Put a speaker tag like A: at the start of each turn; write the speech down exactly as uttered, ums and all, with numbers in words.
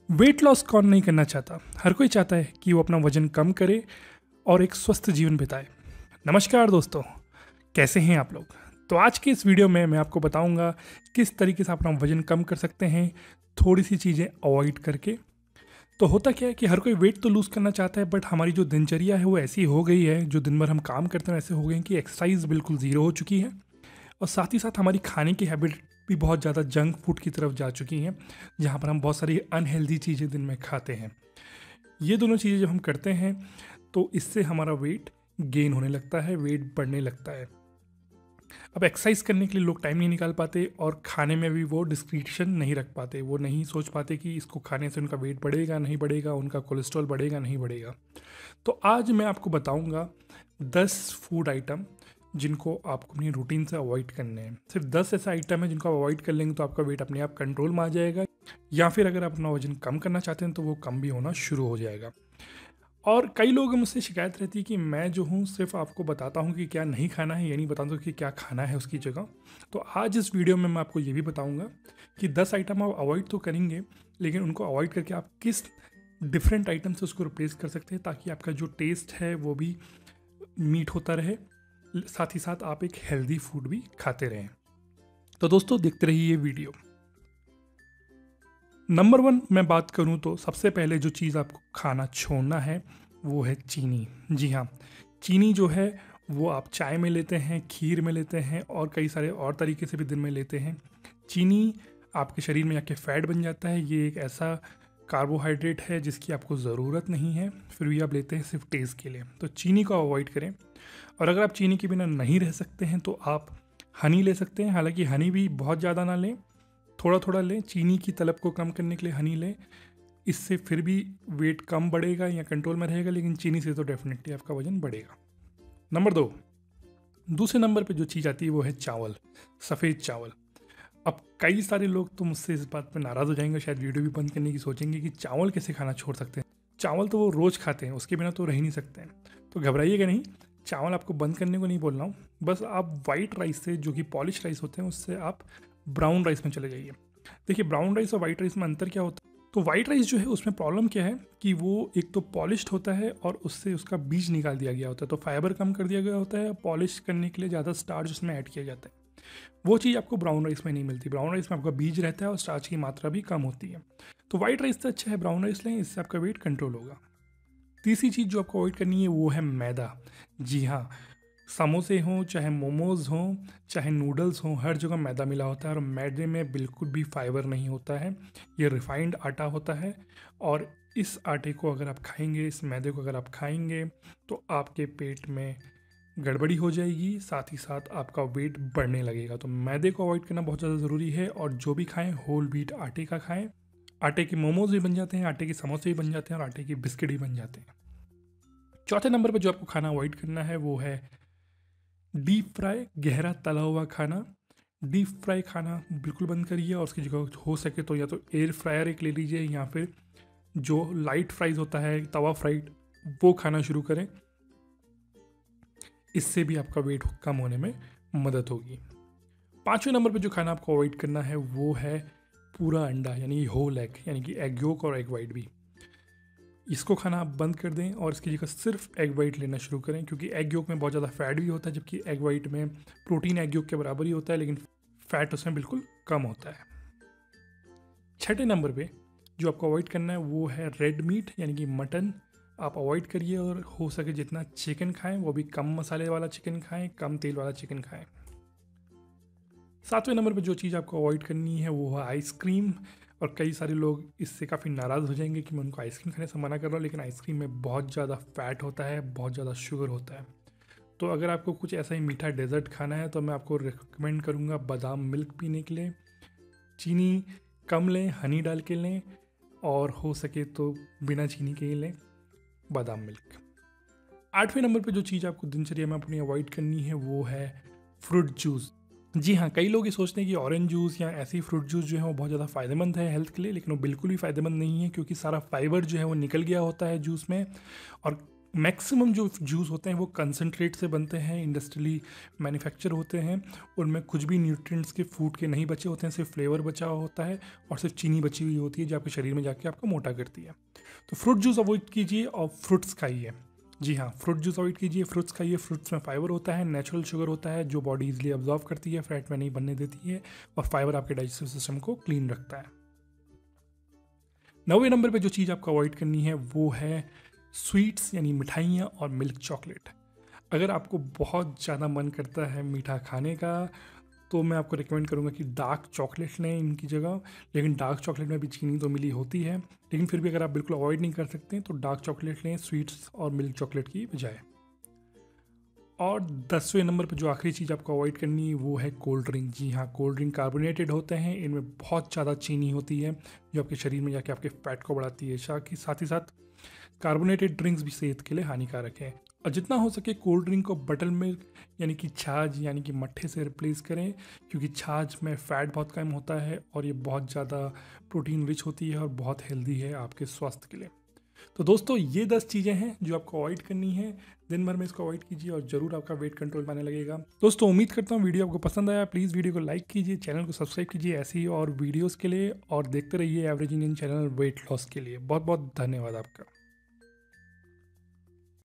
A: Weight loss कौन नहीं करना चाहता। हर कोई चाहता है कि वो अपना वजन कम करे और एक स्वस्थ जीवन बिताए। नमस्कार दोस्तों, कैसे हैं आप लोग। तो आज के इस वीडियो में मैं आपको बताऊंगा किस तरीके से अपना वजन कम कर सकते हैं, थोड़ी सी चीज़ें अवॉइड करके। तो होता क्या है कि हर कोई वेट तो लूज़ करना चाहता है, बट हमारी जो दिनचर्या है वो ऐसी हो गई है, जो दिन भर हम काम करते हैं ऐसे हो गए हैं कि एक्सरसाइज बिल्कुल ज़ीरो हो चुकी है। और साथ ही साथ हमारी खाने की हैबिट भी बहुत ज़्यादा जंक फूड की तरफ जा चुकी हैं, जहाँ पर हम बहुत सारी अनहेल्दी चीज़ें दिन में खाते हैं। ये दोनों चीज़ें जब हम करते हैं तो इससे हमारा वेट गेन होने लगता है, वेट बढ़ने लगता है। अब एक्सरसाइज करने के लिए लोग टाइम नहीं निकाल पाते और खाने में भी वो डिस्क्रिप्शन नहीं रख पाते। वो नहीं सोच पाते कि इसको खाने से उनका वेट बढ़ेगा नहीं बढ़ेगा, उनका कोलेस्ट्रॉल बढ़ेगा नहीं बढ़ेगा। तो आज मैं आपको बताऊंगा दस फूड आइटम जिनको आपको अपनी रूटीन से अवॉइड करने हैं। सिर्फ दस ऐसे आइटम है जिनको अवॉइड कर लेंगे तो आपका वेट अपने आप कंट्रोल में आ जाएगा, या फिर अगर आप अपना वजन कम करना चाहते हैं तो वो कम भी होना शुरू हो जाएगा। और कई लोग मुझसे शिकायत रहती है कि मैं जो हूँ सिर्फ आपको बताता हूँ कि क्या नहीं खाना है, ये नहीं बताता हूँ कि क्या खाना है उसकी जगह। तो आज इस वीडियो में मैं आपको ये भी बताऊँगा कि दस आइटम आप अवॉइड तो करेंगे, लेकिन उनको अवॉइड करके आप किस डिफरेंट आइटम से उसको रिप्लेस कर सकते हैं, ताकि आपका जो टेस्ट है वो भी मीट होता रहे, साथ ही साथ आप एक हेल्दी फूड भी खाते रहें। तो दोस्तों देखते रहिए ये वीडियो। नंबर वन मैं बात करूं तो सबसे पहले जो चीज़ आपको खाना छोड़ना है वो है चीनी। जी हाँ, चीनी जो है वो आप चाय में लेते हैं, खीर में लेते हैं और कई सारे और तरीके से भी दिन में लेते हैं। चीनी आपके शरीर में जाके फैट बन जाता है। ये एक ऐसा कार्बोहाइड्रेट है जिसकी आपको ज़रूरत नहीं है, फिर भी आप लेते हैं सिर्फ टेस्ट के लिए। तो चीनी को अवॉइड करें। और अगर आप चीनी के बिना नहीं रह सकते हैं तो आप हनी ले सकते हैं। हालांकि हनी भी बहुत ज़्यादा ना लें, थोड़ा थोड़ा लें। चीनी की तलब को कम करने के लिए हनी लें, इससे फिर भी वेट कम बढ़ेगा या कंट्रोल में रहेगा, लेकिन चीनी से तो डेफिनेटली आपका वजन बढ़ेगा। नंबर दो, दूसरे नंबर पे जो चीज़ आती है वो है चावल, सफ़ेद चावल। अब कई सारे लोग तो मुझसे इस बात पर नाराज़ हो जाएंगे, शायद वीडियो भी बंद करने की सोचेंगे कि चावल कैसे खाना छोड़ सकते हैं। चावल तो वो रोज़ खाते हैं, उसके बिना तो रह ही नहीं सकते हैं। तो घबराइएगा नहीं, चावल आपको बंद करने को नहीं बोल रहा हूँ। बस आप वाइट राइस से, जो कि पॉलिश राइस होते हैं, उससे आप ब्राउन राइस में चले जाइए। देखिए, ब्राउन राइस और वाइट राइस में अंतर क्या होता है। तो वाइट राइस जो है उसमें प्रॉब्लम क्या है कि वो एक तो पॉलिश्ड होता है और उससे उसका बीज निकाल दिया गया होता है, तो फाइबर कम कर दिया गया होता है। पॉलिश करने के लिए ज़्यादा स्टार्च उसमें ऐड किया जाता है। वो चीज़ आपको ब्राउन राइस में नहीं मिलती। ब्राउन राइस में आपका बीज रहता है और स्टार्च की मात्रा भी कम होती है। तो वाइट राइस से अच्छा है ब्राउन राइस लें, इससे आपका वेट कंट्रोल होगा। तीसरी चीज़ जो आपको अवॉइड करनी है वो है मैदा। जी हाँ, समोसे हों, चाहे मोमोज़ हों, चाहे नूडल्स हों, हर जगह मैदा मिला होता है और मैदे में बिल्कुल भी फाइबर नहीं होता है। ये रिफाइंड आटा होता है और इस आटे को अगर आप खाएंगे, इस मैदे को अगर आप खाएंगे तो आपके पेट में गड़बड़ी हो जाएगी, साथ ही साथ आपका वेट बढ़ने लगेगा। तो मैदे को अवॉइड करना बहुत ज़्यादा ज़रूरी है। और जो भी खाएं होल व्हीट आटे का खाएं। आटे के मोमोज भी बन जाते हैं, आटे के समोसे भी बन जाते हैं और आटे की बिस्किट भी बन जाते हैं। चौथे नंबर पर जो आपको खाना अवॉइड करना है वो है डीप फ्राई, गहरा तला हुआ खाना। डीप फ्राई खाना बिल्कुल बंद करिए और उसकी जगह हो सके तो या तो एयर फ्रायर एक ले लीजिए, या फिर जो लाइट फ्राइज होता है तवा फ्राइड, वो खाना शुरू करें। इससे भी आपका वेट कम होने में मदद होगी। पाँचवें नंबर पर जो खाना आपको अवॉइड करना है वो है पूरा अंडा, यानी होल एग, यानी कि एग योक और एग वाइट भी। इसको खाना आप बंद कर दें और इसकी जगह सिर्फ एग वाइट लेना शुरू करें, क्योंकि एग योक में बहुत ज़्यादा फैट भी होता है, जबकि एग वाइट में प्रोटीन एग योक के बराबर ही होता है, लेकिन फैट उसमें बिल्कुल कम होता है। छठे नंबर पे जो आपको अवॉइड करना है वो है रेड मीट, यानी कि मटन। आप अवॉइड करिए और हो सके जितना चिकन खाएं वो भी कम मसाले वाला चिकन खाएं, कम तेल वाला चिकन खाएं। सातवें नंबर पर जो चीज़ आपको अवॉइड करनी है वो है आइसक्रीम। और कई सारे लोग इससे काफ़ी नाराज़ हो जाएंगे कि मैं उनको आइसक्रीम खाने से मना कर रहा हूँ, लेकिन आइसक्रीम में बहुत ज़्यादा फैट होता है, बहुत ज़्यादा शुगर होता है। तो अगर आपको कुछ ऐसा ही मीठा डेजर्ट खाना है तो मैं आपको रिकमेंड करूँगा बादाम मिल्क पीने के लिए। चीनी कम लें, हनी डाल के लें, और हो सके तो बिना चीनी के ही लें बादाम मिल्क। आठवें नंबर पर जो चीज़ आपको दिनचर्या में अपनी अवॉइड करनी है वो है फ्रूट जूस। जी हाँ, कई लोग ये सोचते हैं कि ऑरेंज जूस या ऐसी फ्रूट जूस जो है वो बहुत ज़्यादा फ़ायदेमंद है हेल्थ के लिए, लेकिन वो बिल्कुल भी फ़ायदेमंद नहीं है, क्योंकि सारा फाइबर जो है वो निकल गया होता है जूस में। और मैक्सिमम जो जूस होते हैं वो कंसनट्रेट से बनते हैं, इंडस्ट्रियली मैन्युफैक्चर होते हैं। उनमें कुछ भी न्यूट्रिएंट्स के फूड के नहीं बचे होते हैं, सिर्फ फ्लेवर बचा हुआ होता है और सिर्फ चीनी बची हुई होती है जो आपके शरीर में जाके आपको मोटा करती है। तो फ्रूट जूस अवॉइड कीजिए और फ्रूट्स खाइए। जी हाँ, फ्रूट जूस अवॉइड कीजिए, फ्रूट्स खाइए। फ्रूट्स में फाइबर होता है, नेचुरल शुगर होता है जो बॉडी इजीली अब्जॉर्व करती है, फैट में नहीं बनने देती है, और फाइबर आपके डाइजेस्टिव सिस्टम को क्लीन रखता है। नौवें नंबर पे जो चीज़ आपको अवॉइड करनी है वो है स्वीट्स यानी मिठाइयाँ और मिल्क चॉकलेट। अगर आपको बहुत ज़्यादा मन करता है मीठा खाने का तो मैं आपको रिकमेंड करूँगा कि डार्क चॉकलेट लें इनकी जगह। लेकिन डार्क चॉकलेट में भी चीनी तो मिली होती है, लेकिन फिर भी अगर आप बिल्कुल अवॉइड नहीं कर सकते तो डार्क चॉकलेट लें स्वीट्स और मिल्क चॉकलेट की बजाय। और दसवें नंबर पर जो आखिरी चीज़ आपको अवॉइड करनी है वो है कोल्ड ड्रिंक। जी हाँ, कोल्ड ड्रिंक कार्बोनेटेड होते हैं, इनमें बहुत ज़्यादा चीनी होती है जो आपके शरीर में जाके आपके फैट को बढ़ाती है। साथ ही साथ कार्बोनेटेड ड्रिंक्स भी सेहत के लिए हानिकारक है। और जितना हो सके कोल्ड ड्रिंक को बटर मिल्क यानी कि छाछ यानी कि मट्ठे से रिप्लेस करें, क्योंकि छाछ में फ़ैट बहुत कम होता है और ये बहुत ज़्यादा प्रोटीन रिच होती है और बहुत हेल्दी है आपके स्वास्थ्य के लिए। तो दोस्तों ये दस चीज़ें हैं जो आपको अवॉइड करनी है। दिन भर में इसको अवॉइड कीजिए और ज़रूर आपका वेट कंट्रोल पाने लगेगा। दोस्तों उम्मीद करता हूँ वीडियो आपको पसंद आया। प्लीज़ वीडियो को लाइक कीजिए, चैनल को सब्सक्राइब कीजिए ऐसी और वीडियोज़ के लिए, और देखते रहिए average Indian channel weight loss के लिए। बहुत बहुत धन्यवाद आपका।